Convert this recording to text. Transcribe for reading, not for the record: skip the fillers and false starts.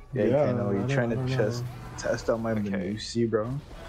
Yeah, Yeah, Kano, you I trying to don't just know. test out my Okay. Manussy, bro?